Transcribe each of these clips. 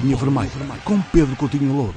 Bolinha Vermelha, com Pedro Coutinho Louro.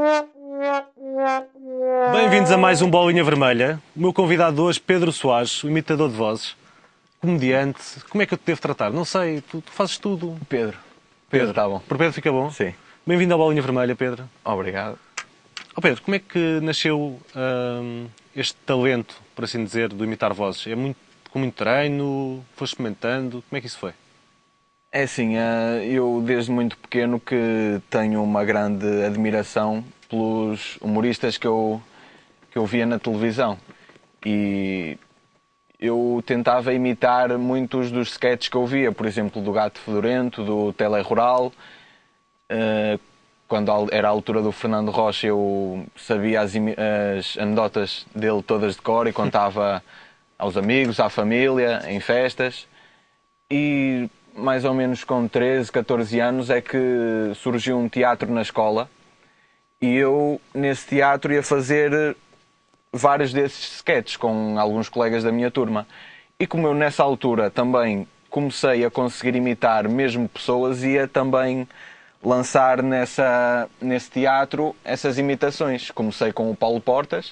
Bem-vindos a mais um Bolinha Vermelha. O meu convidado hoje, Pedro Soares, o imitador de vozes, comediante. Como é que eu te devo tratar? Não sei, tu fazes tudo. Pedro, está bom. Por Pedro fica bom? Sim. Bem-vindo à Bolinha Vermelha, Pedro. Obrigado. Oh, Pedro, como é que nasceu este talento, por assim dizer, de imitar vozes? Com muito treino? Foste experimentando? Como é que isso foi? É assim, eu desde muito pequeno que tenho uma grande admiração pelos humoristas que eu via na televisão. E eu tentava imitar muitos dos sketches que eu via, por exemplo, do Gato Fedorento, do Telerural. Quando era a altura do Fernando Rocha, eu sabia as anedotas dele todas de cor e contava aos amigos, à família, em festas. E mais ou menos com 13, 14 anos é que surgiu um teatro na escola e eu, nesse teatro, ia fazer vários desses sketches com alguns colegas da minha turma. E como eu, nessa altura, também comecei a conseguir imitar mesmo pessoas, ia também lançar nesse teatro essas imitações. Comecei com o Paulo Portas.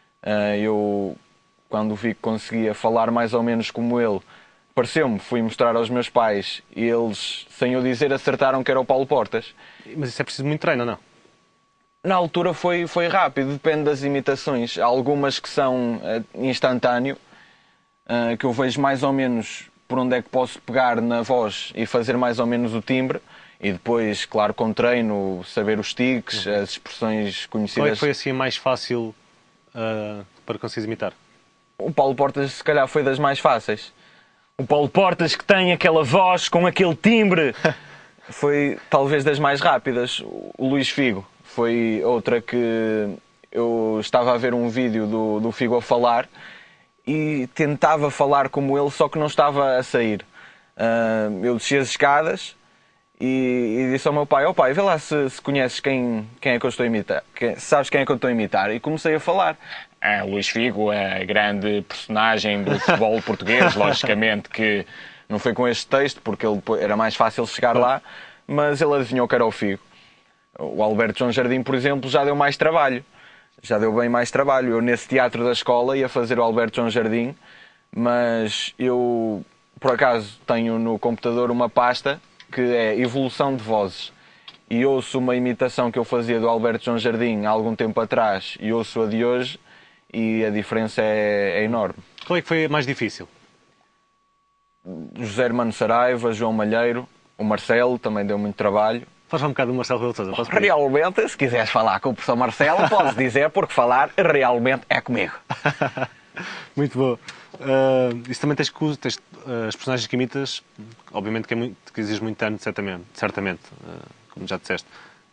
Eu, quando vi que conseguia falar mais ou menos como ele, pareceu-me, fui mostrar aos meus pais e eles, sem eu dizer, acertaram que era o Paulo Portas. Mas isso é preciso muito treino, ou não? Na altura foi rápido, depende das imitações. Há algumas que são instantâneo, que eu vejo mais ou menos por onde é que posso pegar na voz e fazer mais ou menos o timbre. E depois, claro, com treino, saber os tiques, as expressões conhecidas. Qual é que foi assim mais fácil para conseguires imitar? O Paulo Portas, se calhar, foi das mais fáceis. O Paulo Portas, que tem aquela voz com aquele timbre, foi talvez das mais rápidas. O Luís Figo foi outra que eu estava a ver um vídeo do Figo a falar e tentava falar como ele, só que não estava a sair. Eu desci as escadas e disse ao meu pai: ó pai, vê lá se conheces quem é que eu estou a imitar, sabes quem é que eu estou a imitar? E comecei a falar. Luís Figo é a grande personagem do futebol português, logicamente que não foi com este texto, porque era mais fácil chegar lá, mas ele adivinhou que era o Figo. O Alberto João Jardim, por exemplo, já deu mais trabalho. Já deu bem mais trabalho. Eu, nesse teatro da escola, ia fazer o Alberto João Jardim, mas eu, por acaso, tenho no computador uma pasta que é evolução de vozes. E ouço uma imitação que eu fazia do Alberto João Jardim há algum tempo atrás e ouço a de hoje, e a diferença é enorme. Qual é que foi a mais difícil? José Hermano Saraiva, João Malheiro, o Marcelo também deu muito trabalho. Faz um bocado do Marcelo Rebelo de Sousa, posso pedir? Realmente, se quiseres falar com o professor Marcelo, podes dizer, porque falar realmente é comigo. Muito bom. Isso também tens as personagens que imitas, obviamente que exige muito treino, certamente, como já disseste.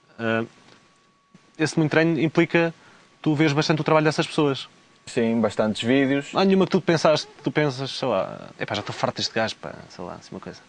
Esse muito treino implica tu vês bastante o trabalho dessas pessoas. Sim, bastantes vídeos. Não há nenhuma que tu pensas, sei lá, epá, já estou farto deste gajo, pá, sei lá, assim uma coisa.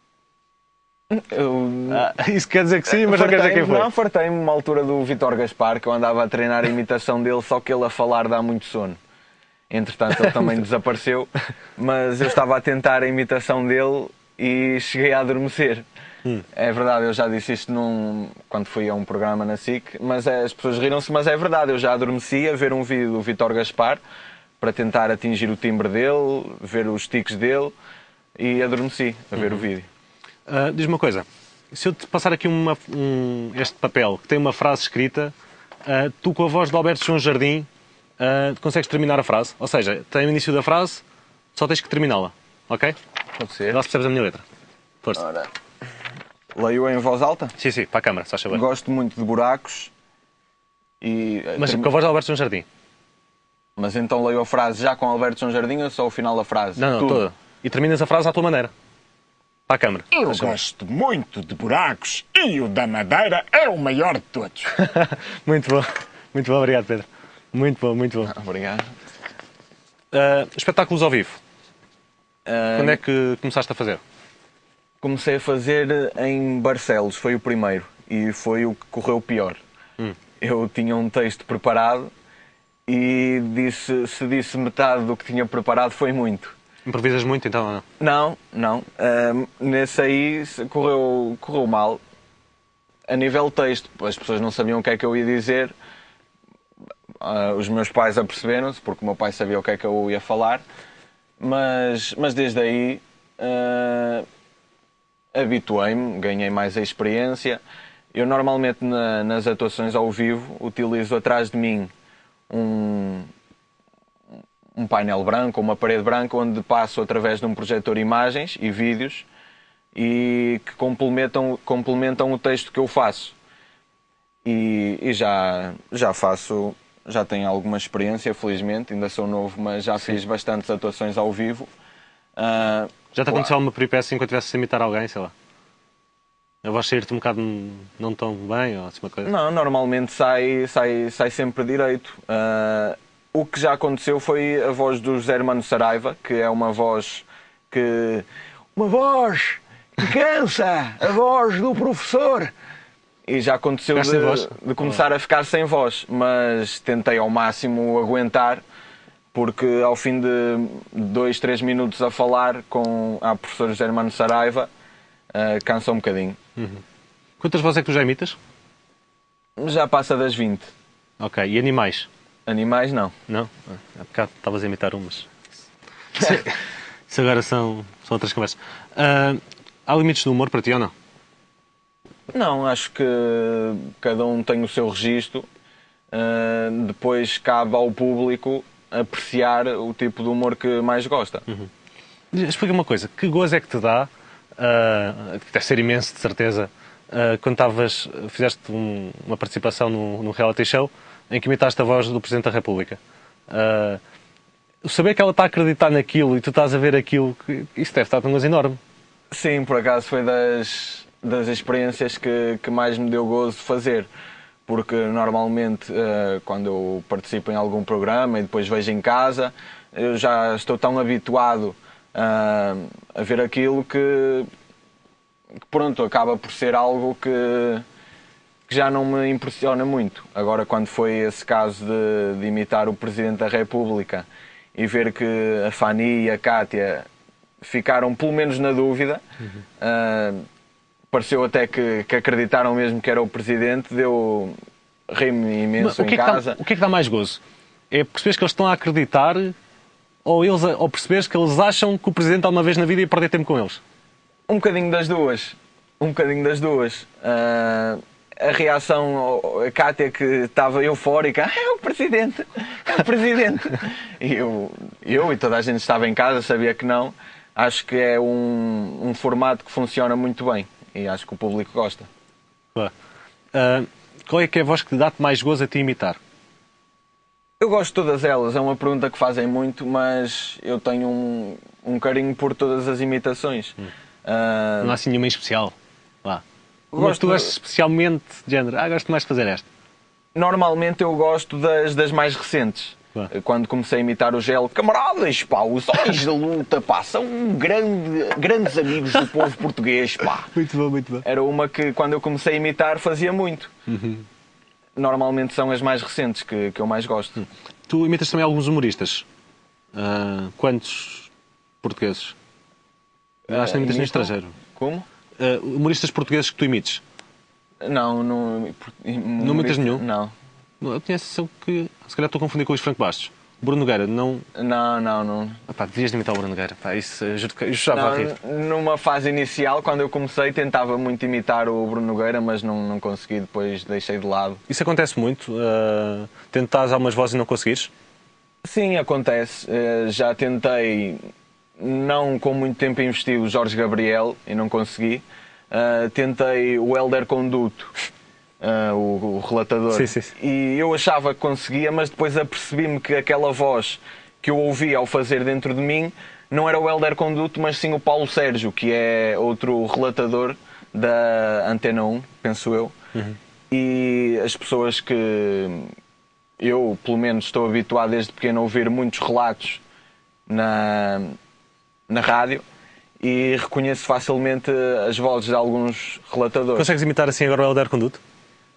Isso quer dizer que sim, mas não quer dizer quem foi. Não, fartei-me uma altura do Vítor Gaspar, que eu andava a treinar a imitação dele, só que ele a falar dá muito sono. Entretanto, ele também desapareceu, mas eu estava a tentar a imitação dele e cheguei a adormecer. É verdade, eu já disse isto quando fui a um programa na SIC, mas as pessoas riram-se, mas é verdade, eu já adormeci a ver um vídeo do Vítor Gaspar para tentar atingir o timbre dele, ver os tiques dele, e adormeci a ver o vídeo. Diz-me uma coisa, se eu te passar aqui este papel que tem uma frase escrita, tu com a voz de Alberto João Jardim consegues terminar a frase, ou seja, tem o início da frase, só tens que terminá-la, ok? Pode ser. Lá se percebes a minha letra. Força. Ora, leio em voz alta? Sim, para a câmara, se faz favor. Gosto muito de buracos e... Mas com a voz de Alberto João Jardim. Mas então leio a frase já com Alberto João Jardim ou só o final da frase? Não, toda. E terminas a frase à tua maneira. Para a câmara. Eu gosto muito de buracos e o da Madeira é o maior de todos. Muito bom, obrigado, Pedro. Muito bom. Obrigado. Espetáculos ao vivo. Quando é que começaste a fazer? Comecei a fazer em Barcelos, foi o primeiro, e foi o que correu pior. Eu tinha um texto preparado e se disse metade do que tinha preparado foi muito. Improvisas muito, então, ou não? Não. Nesse aí correu mal. a nível texto. As pessoas não sabiam o que é que eu ia dizer. Os meus pais aperceberam-se, porque o meu pai sabia o que é que eu ia falar. Mas desde aí habituei-me, ganhei mais a experiência. Eu normalmente nas atuações ao vivo utilizo atrás de mim um painel branco, uma parede branca, onde passo através de um projetor imagens e vídeos e que complementam o texto que eu faço. E já faço, já tenho alguma experiência, felizmente, ainda sou novo, mas já fiz bastantes atuações ao vivo. Já te aconteceu alguma peripécia enquanto estivesse a imitar alguém, sei lá? A voz sair-te um bocado não tão bem, ou assim uma coisa? Não, normalmente sai sempre direito. O que já aconteceu foi a voz do José Hermano Saraiva, que é uma voz que cansa, a voz do professor. E já aconteceu de começar a ficar sem voz, mas tentei ao máximo aguentar, porque ao fim de 2, 3 minutos a falar com a professora José Hermano Saraiva, cansa um bocadinho. Quantas vozes é que tu já imitas? Já passa das 20. Ok, e animais? Animais, não. Não? Há bocado estavas a imitar umas. Isso agora são outras conversas. Há limites do humor para ti ou não? Não, acho que cada um tem o seu registro. Depois cabe ao público apreciar o tipo de humor que mais gosta. Explica uma coisa, que gozo é que te dá, deve ser imenso, de certeza, quando fizeste uma participação num reality show em que imitaste a voz do Presidente da República. Saber que ela está a acreditar naquilo e tu estás a ver aquilo, isso deve estar um gozo enorme. Sim, por acaso foi das experiências que mais me deu gozo de fazer. Porque normalmente quando eu participo em algum programa e depois vejo em casa, eu já estou tão habituado a ver aquilo que pronto, acaba por ser algo que já não me impressiona muito. Agora, quando foi esse caso de imitar o Presidente da República e ver que a Fanny e a Cátia ficaram pelo menos na dúvida, pareceu até que acreditaram mesmo que era o Presidente, ri-me imenso em casa. O que é que dá mais gozo? É perceberes que eles estão a acreditar ou perceberes que eles acham que o Presidente alguma vez na vida ia perder tempo com eles? Um bocadinho das duas. A reação, a Cátia que estava eufórica, é o Presidente. E eu e toda a gente estava em casa, sabia que não. Acho que é um formato que funciona muito bem e acho que o público gosta. Qual é que é a voz que te dá-te mais gozo a ti imitar? Eu gosto de todas elas, é uma pergunta que fazem muito, mas eu tenho um carinho por todas as imitações. Não há assim nenhuma em especial? Mas tu gostas especialmente de género? Gosto mais de fazer esta. Normalmente eu gosto das mais recentes. Quando comecei a imitar o Gel, camaradas, pá, os homens da luta, pá, são grandes amigos do povo português, pá. Muito bom. Era uma que quando eu comecei a imitar fazia muito. Normalmente são as mais recentes que eu mais gosto. Tu imitas também alguns humoristas. Quantos portugueses? Acho que não imitas nem estrangeiro. Como? Humoristas portugueses que tu imites? Não imitas nenhum? Não. Eu conheço que... Se calhar estou a confundir com os Franco Bastos. Bruno Nogueira, não... Não. Devias de imitar o Bruno Nogueira. Isso já vai rir. Numa fase inicial, quando eu comecei, tentava muito imitar o Bruno Nogueira, mas não consegui, depois deixei de lado. Isso acontece muito? Tentares algumas vozes e não conseguires? Sim, acontece. Já tentei, não com muito tempo investi, o Jorge Gabriel e não consegui. Tentei o Hélder Conduto, o relatador. Sim. E eu achava que conseguia, mas depois apercebi-me que aquela voz que eu ouvia ao fazer dentro de mim não era o Hélder Conduto, mas sim o Paulo Sérgio, que é outro relatador da Antena 1, penso eu. E as pessoas que eu, pelo menos, estou habituado desde pequeno a ouvir muitos relatos na rádio e reconheço facilmente as vozes de alguns relatadores. Consegues imitar assim agora o Hélder Conduto?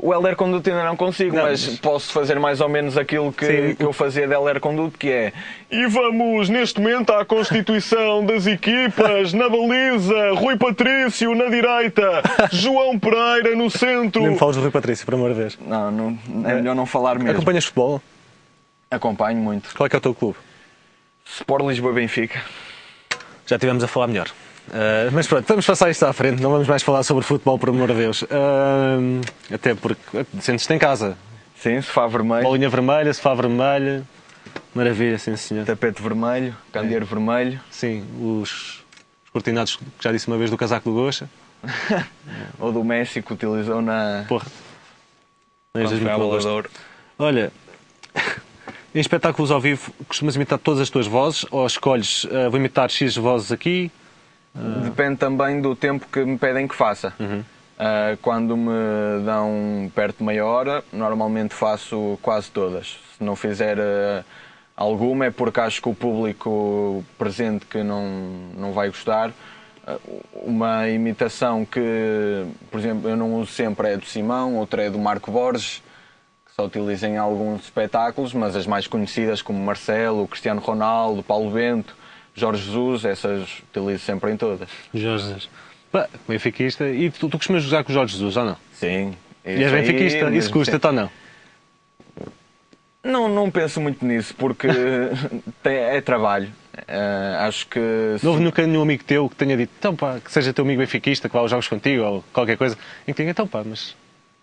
O Helder Conduto ainda não consigo, mas posso fazer mais ou menos aquilo que eu fazia de Helder Conduto, que é: e vamos neste momento à constituição das equipas, na baliza, Rui Patrício na direita, João Pereira no centro. Nem me falas do Rui Patrício, por amor de Deus. Não, é melhor não falar mesmo. Acompanhas futebol? Acompanho muito. Qual é que é o teu clube? Sport Lisboa Benfica. Já estivemos a falar melhor. Mas pronto, vamos passar isto à frente, não vamos mais falar sobre futebol, por amor de Deus. Até porque sentes-te em casa. Sim, sofá vermelho. Bolinha vermelha, sofá vermelho. Maravilha, sim senhor. Tapete vermelho, candeeiro vermelho. Sim, os cortinados que já disse uma vez do casaco do Goxa. Ou do Messi que utilizou na... Porra. Quando foi à Bola de Ouro. Olha, em espetáculos ao vivo costumas imitar todas as tuas vozes ou escolhes, vou imitar X vozes aqui? Depende também do tempo que me pedem que faça. Quando me dão perto de meia hora, normalmente faço quase todas. Se não fizer alguma é porque acho que o público presente que não vai gostar. Uma imitação que, por exemplo, eu não uso sempre é do Simão, outra é do Marco Borges, que só utilizo em alguns espetáculos, mas as mais conhecidas como Marcelo, Cristiano Ronaldo, Paulo Bento, Jorge Jesus, essas utilizo sempre em todas. Jorge Jesus. Benfiquista. E tu costumas jogar com o Jorge Jesus ou não? Sim. E és benfiquista? Isso custa-te ou não? Não penso muito nisso, porque é trabalho. Acho que... Não houve nunca nenhum amigo teu que tenha dito, então pá, que seja teu amigo benfiquista, que vá aos jogos contigo ou qualquer coisa, em que tenha, então pá, mas...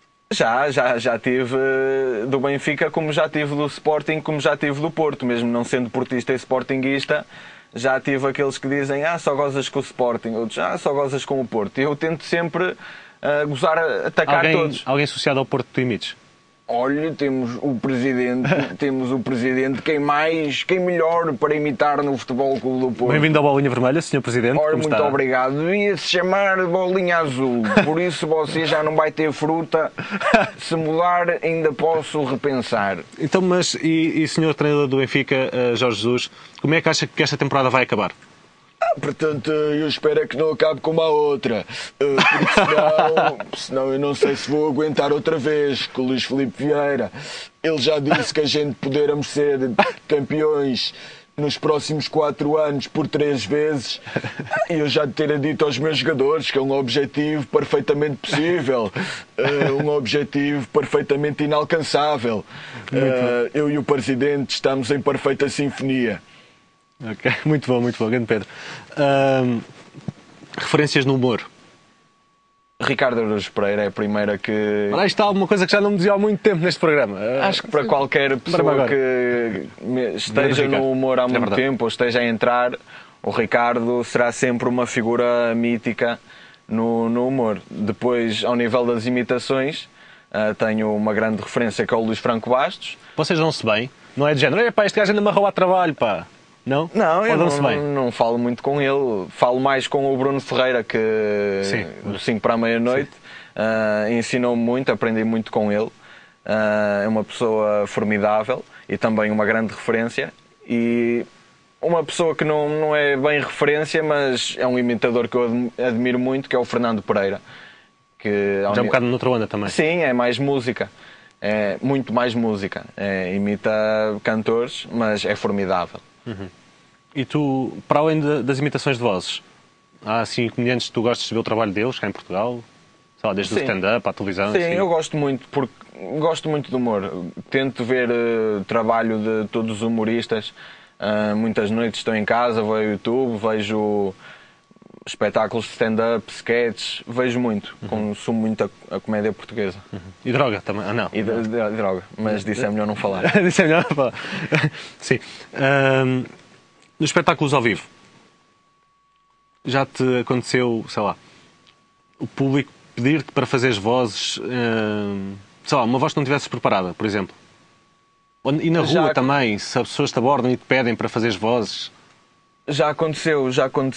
Já tive do Benfica, como já tive do Sporting, como já tive do Porto, mesmo não sendo portista e sportinguista. Já tive aqueles que dizem, só gozas com o Sporting, outros, só gozas com o Porto. E eu tento sempre gozar, atacar todos. Alguém associado ao Porto que tu imites? Olha, temos o presidente, quem melhor para imitar no Futebol Clube do Porto. Bem-vindo à Bolinha Vermelha, Sr. Presidente. Ora, como muito está? obrigado. Devia-se chamar Bolinha Azul, por isso você já não vai ter fruta. Se mudar, ainda posso repensar. Então, mas, e Sr. Treinador do Benfica, Jorge Jesus, como é que acha que esta temporada vai acabar? Portanto, eu espero que não acabe como a outra, porque senão eu não sei se vou aguentar outra vez com o Luís Filipe Vieira. Ele já disse que a gente poderemos ser campeões nos próximos 4 anos por 3 vezes, e eu já teria dito aos meus jogadores que é um objetivo perfeitamente possível, um objetivo perfeitamente inalcançável. Eu e o Presidente estamos em perfeita sinfonia. Ok, muito bom, grande Pedro. Referências no humor? Ricardo Araújo Pereira é a primeira que... Ora, aí está alguma coisa que já não me dizia há muito tempo neste programa. Acho que para qualquer pessoa que esteja no humor há muito tempo ou esteja a entrar, o Ricardo será sempre uma figura mítica no humor. Depois, ao nível das imitações, tenho uma grande referência que é o Luís Franco Bastos. Vocês dão-se bem? Não é de género, pá, este gajo anda-me a roubar trabalho, pá. Não? Não, eu não falo muito com ele. Falo mais com o Bruno Ferreira, que do 5 para a meia-noite. Ensinou-me muito, aprendi muito com ele. É uma pessoa formidável e também uma grande referência. E uma pessoa que não é bem referência, mas é um imitador que eu admiro muito, que é o Fernando Pereira. Que já é um bocado noutra onda também. Sim, é mais música. É muito mais música. Imita cantores, mas é formidável. E tu, para além das imitações de vozes, há assim comediantes que tu gostas de ver o trabalho deles cá em Portugal? Sei lá, desde o stand-up à televisão? Sim, eu gosto muito, porque gosto muito de humor. Tento ver o trabalho de todos os humoristas. Muitas noites estou em casa, vou ao YouTube, vejo espetáculos de stand-up, sketches, vejo muito. Consumo muito a comédia portuguesa. E droga também? Ah, não. E droga, mas disse é melhor não falar. Disse é melhor não falar. Sim. Nos espetáculos ao vivo, já te aconteceu, sei lá, o público pedir-te para fazeres vozes, sei lá, uma voz que não tivesses preparada, por exemplo? E na rua também, se as pessoas te abordam e te pedem para fazeres vozes? Já aconteceu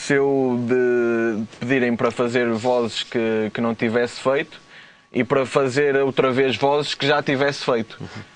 de pedirem para fazer vozes que não tivesse feito e para fazer outra vez vozes que já tivesse feito.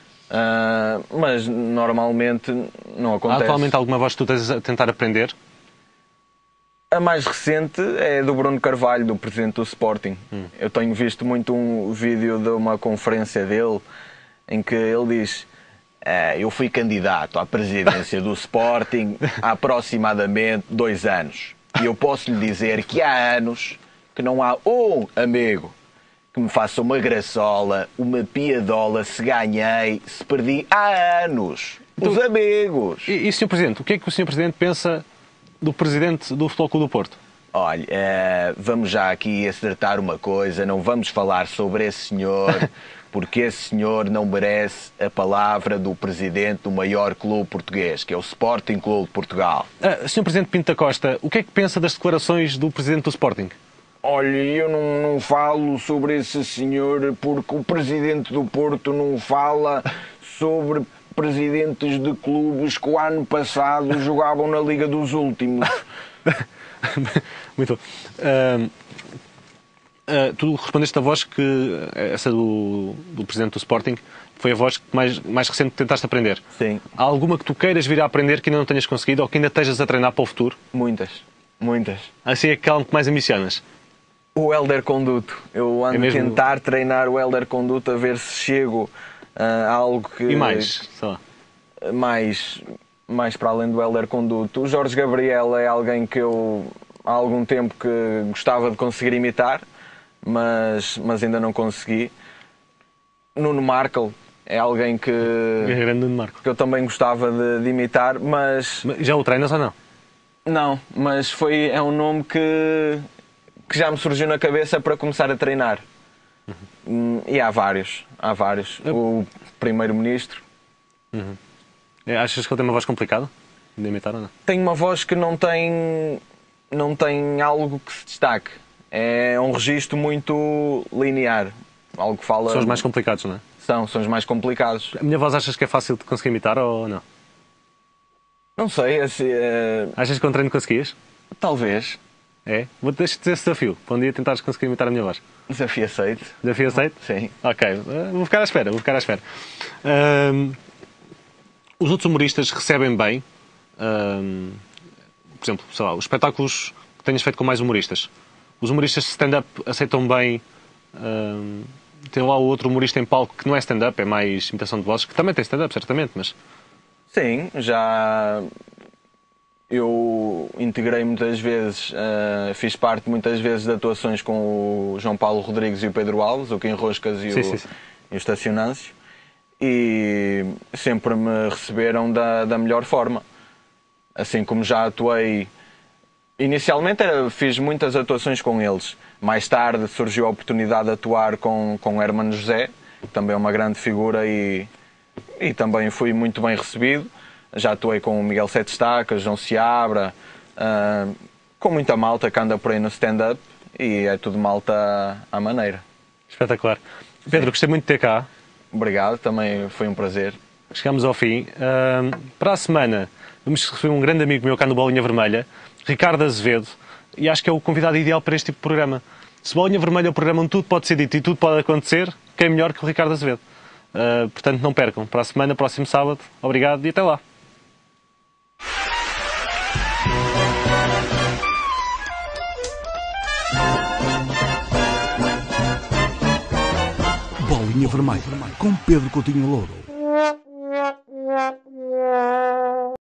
Mas normalmente não acontece. Há atualmente alguma voz que tu tens a tentar aprender? A mais recente é do Bruno Carvalho, do presidente do Sporting. Eu tenho visto muito um vídeo de uma conferência dele em que ele diz: eu fui candidato à presidência do Sporting há aproximadamente 2 anos. E eu posso lhe dizer que há anos que não há um amigo que me faça uma graçola, uma piadola, se ganhei, se perdi. Há anos. Os amigos. E Sr. Presidente, o que é que o Sr. Presidente pensa do Presidente do Futebol Clube do Porto? Olha, vamos já aqui acertar uma coisa, não vamos falar sobre esse senhor, porque esse senhor não merece a palavra do Presidente do maior clube português, que é o Sporting Clube de Portugal. Sr. Presidente Pinto da Costa, o que é que pensa das declarações do Presidente do Sporting? Olha, eu não falo sobre esse senhor porque o presidente do Porto não fala sobre presidentes de clubes que o ano passado jogavam na Liga dos Últimos. Muito bom. Tu respondeste a voz que essa do Presidente do Sporting foi a voz que mais recente que tentaste aprender. Sim. Há alguma que tu queiras vir a aprender que ainda não tenhas conseguido ou que ainda estejas a treinar para o futuro? Muitas. Assim é aquela que mais ambicionas? O Hélder Conduto. Eu ando a tentar treinar o Hélder Conduto a ver se chego a algo que... E mais? Sei lá. Mais para além do Hélder Conduto. O Jorge Gabriel é alguém que eu há algum tempo que gostava de conseguir imitar, mas ainda não consegui. Nuno Markel é alguém que eu também gostava de imitar, mas... Já o treinas ou não? Não, mas é um nome que já me surgiu na cabeça para começar a treinar. E há vários. O Primeiro-Ministro. Achas que ele tem uma voz complicada de imitar ou não? Tem uma voz que não tem algo que se destaque. É um registro muito linear. Algo que fala... São os mais complicados, não é? São os mais complicados. A minha voz achas que é fácil de conseguir imitar ou não? Não sei, assim... Achas que com treino conseguias? Talvez. É? Deixa-te dizer esse desafio, para um dia tentares conseguir imitar a minha voz. Desafio aceito. Desafio aceito? Sim. Ok, vou ficar à espera. Os outros humoristas recebem bem, por exemplo, sei lá, os espetáculos que tenhas feito com mais humoristas. Os humoristas de stand-up aceitam bem. Tem lá o outro humorista em palco que não é stand-up, é mais imitação de vozes, que também tem stand-up, certamente, mas... Sim, já... Eu integrei muitas vezes, fiz parte muitas vezes de atuações com o João Paulo Rodrigues e o Pedro Alves, o Kim Roscas e o Estacionâncio, e sempre me receberam da melhor forma. Assim como já atuei... Inicialmente fiz muitas atuações com eles. Mais tarde surgiu a oportunidade de atuar com o Hermano José, que também é uma grande figura e também fui muito bem recebido. Já atuei com o Miguel Sete Estacas, João Seabra, com muita malta que anda por aí no stand-up e é tudo malta à maneira. Espetacular. Pedro, gostei muito de ter cá. Obrigado, também foi um prazer. Chegamos ao fim. Para a semana vamos receber um grande amigo meu cá no Bolinha Vermelha, Ricardo Azevedo, e acho que é o convidado ideal para este tipo de programa. Se Bolinha Vermelha é um programa onde tudo pode ser dito e tudo pode acontecer, quem é melhor que o Ricardo Azevedo? Portanto, não percam. Para a semana, próximo sábado. Obrigado e até lá. Bolinha Vermelha, com Pedro Coutinho Louro.